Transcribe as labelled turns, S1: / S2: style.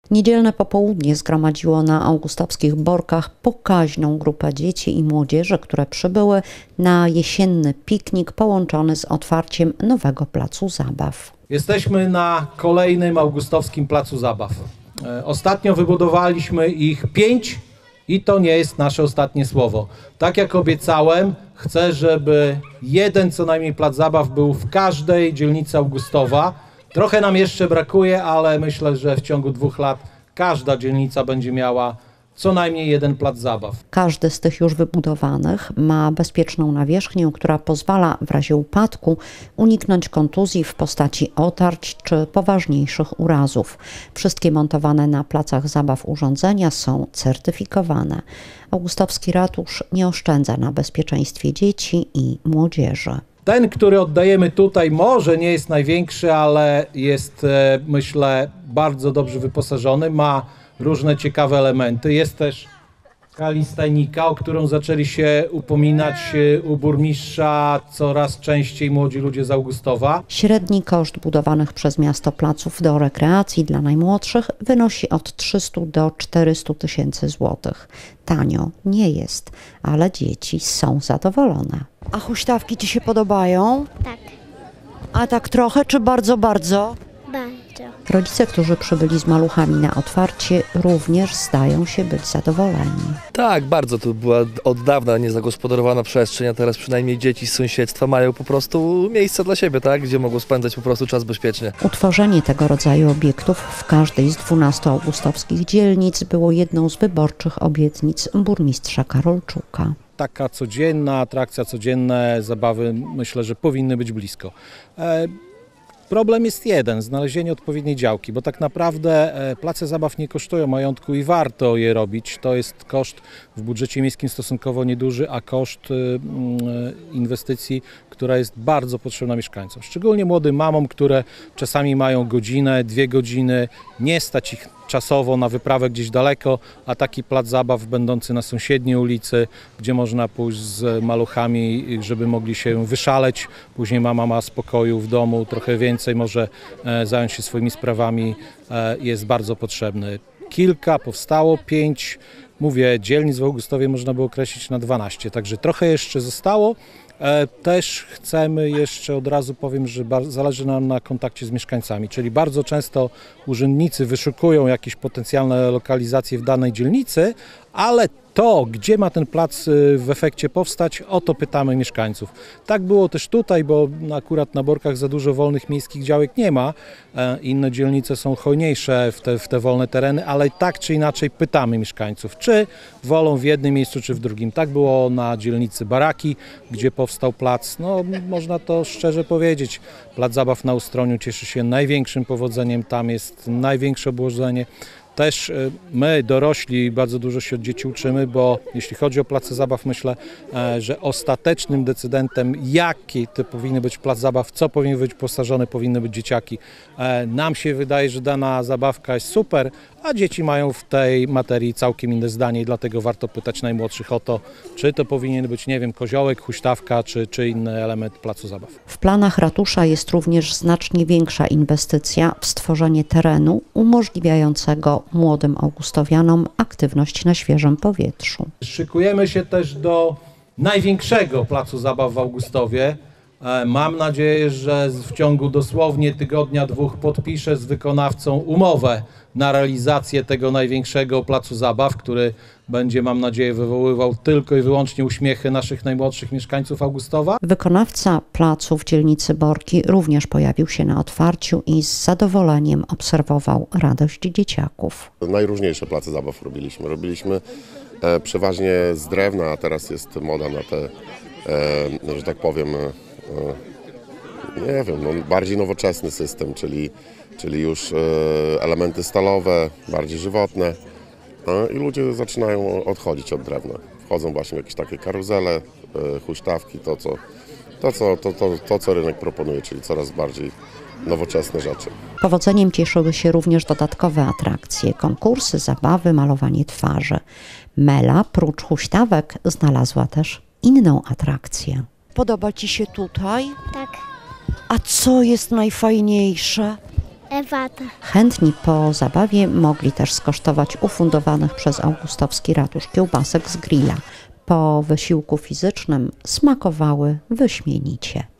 S1: Niedzielne popołudnie zgromadziło na augustowskich Borkach pokaźną grupę dzieci i młodzieży, które przybyły na jesienny piknik połączony z otwarciem nowego placu zabaw.
S2: Jesteśmy na kolejnym augustowskim placu zabaw. Ostatnio wybudowaliśmy ich 5 i to nie jest nasze ostatnie słowo. Tak jak obiecałem, chcę, żeby jeden co najmniej plac zabaw był w każdej dzielnicy Augustowa. Trochę nam jeszcze brakuje, ale myślę, że w ciągu 2 lat każda dzielnica będzie miała co najmniej jeden plac zabaw.
S1: Każdy z tych już wybudowanych ma bezpieczną nawierzchnię, która pozwala w razie upadku uniknąć kontuzji w postaci otarć czy poważniejszych urazów. Wszystkie montowane na placach zabaw urządzenia są certyfikowane. Augustowski ratusz nie oszczędza na bezpieczeństwie dzieci i młodzieży.
S2: Ten, który oddajemy tutaj, może nie jest największy, ale jest, myślę, bardzo dobrze wyposażony. Ma różne ciekawe elementy. Jest też kalistajnika, o którą zaczęli się upominać u burmistrza coraz częściej młodzi ludzie z Augustowa.
S1: Średni koszt budowanych przez miasto placów do rekreacji dla najmłodszych wynosi od 300 do 400 tysięcy złotych. Tanio nie jest, ale dzieci są zadowolone. A huśtawki Ci się podobają?
S3: Tak,
S1: A tak trochę czy bardzo, bardzo?
S3: bardzo.
S1: Rodzice, którzy przybyli z maluchami na otwarcie, również zdają się być zadowoleni.
S4: Tak, bardzo. To była od dawna niezagospodarowana przestrzeń, a teraz przynajmniej dzieci z sąsiedztwa mają po prostu miejsce dla siebie, tak? Gdzie mogą spędzać po prostu czas bezpiecznie.
S1: Utworzenie tego rodzaju obiektów w każdej z 12 augustowskich dzielnic było jedną z wyborczych obietnic burmistrza Karolczuka.
S2: Taka codzienna atrakcja, codzienne zabawy, myślę, że powinny być blisko. Problem jest jeden, znalezienie odpowiedniej działki, bo tak naprawdę place zabaw nie kosztują majątku i warto je robić. To jest koszt w budżecie miejskim stosunkowo nieduży, a koszt inwestycji, która jest bardzo potrzebna mieszkańcom. Szczególnie młodym mamom, które czasami mają godzinę, 2 godziny, nie stać ich czasowo na wyprawę gdzieś daleko, a taki plac zabaw będący na sąsiedniej ulicy, gdzie można pójść z maluchami, żeby mogli się wyszaleć. Później mama ma spokoju w domu, trochę więcej może zająć się swoimi sprawami, jest bardzo potrzebny. Kilka powstało, 5, mówię, dzielnic w Augustowie można by określić na 12, także trochę jeszcze zostało. Też chcemy jeszcze, od razu powiem, że zależy nam na kontakcie z mieszkańcami, czyli bardzo często urzędnicy wyszukują jakieś potencjalne lokalizacje w danej dzielnicy, ale to, gdzie ma ten plac w efekcie powstać, o to pytamy mieszkańców. Tak było też tutaj, bo akurat na Borkach za dużo wolnych miejskich działek nie ma. Inne dzielnice są hojniejsze w te wolne tereny, ale tak czy inaczej pytamy mieszkańców, czy wolą w jednym miejscu, czy w drugim. Tak było na dzielnicy Baraki, gdzie powstał plac, no można to szczerze powiedzieć, plac zabaw na Ustroniu cieszy się największym powodzeniem, tam jest największe obłożenie. Też my, dorośli, bardzo dużo się od dzieci uczymy, bo jeśli chodzi o place zabaw, myślę, że ostatecznym decydentem, jaki to powinny być plac zabaw, co powinien być wyposażone, powinny być dzieciaki. Nam się wydaje, że dana zabawka jest super, a dzieci mają w tej materii całkiem inne zdanie i dlatego warto pytać najmłodszych o to, czy to powinien być, nie wiem, koziołek, huśtawka, czy inny element placu zabaw.
S1: W planach ratusza jest również znacznie większa inwestycja w stworzenie terenu umożliwiającego młodym augustowianom aktywność na świeżym powietrzu.
S2: Szykujemy się też do największego placu zabaw w Augustowie. Mam nadzieję, że w ciągu dosłownie tygodnia, 2 podpiszę z wykonawcą umowę na realizację tego największego placu zabaw, który będzie, mam nadzieję, wywoływał tylko i wyłącznie uśmiechy naszych najmłodszych mieszkańców Augustowa.
S1: Wykonawca placu w dzielnicy Borki również pojawił się na otwarciu i z zadowoleniem obserwował radość dzieciaków.
S5: Najróżniejsze place zabaw robiliśmy. Robiliśmy przeważnie z drewna, a teraz jest moda na te, że tak powiem, nie wiem, no, bardziej nowoczesny system, czyli już elementy stalowe, bardziej żywotne. I ludzie zaczynają odchodzić od drewna. Wchodzą właśnie w jakieś takie karuzele, huśtawki, to co rynek proponuje, czyli coraz bardziej nowoczesne rzeczy.
S1: Powodzeniem cieszyły się również dodatkowe atrakcje, konkursy, zabawy, malowanie twarzy. Mela, prócz huśtawek, znalazła też inną atrakcję. Podoba Ci się tutaj?
S3: Tak,
S1: A co jest najfajniejsze?
S3: Ewata.
S1: Chętni po zabawie mogli też skosztować ufundowanych przez augustowski ratusz kiełbasek z grilla. Po wysiłku fizycznym smakowały wyśmienicie.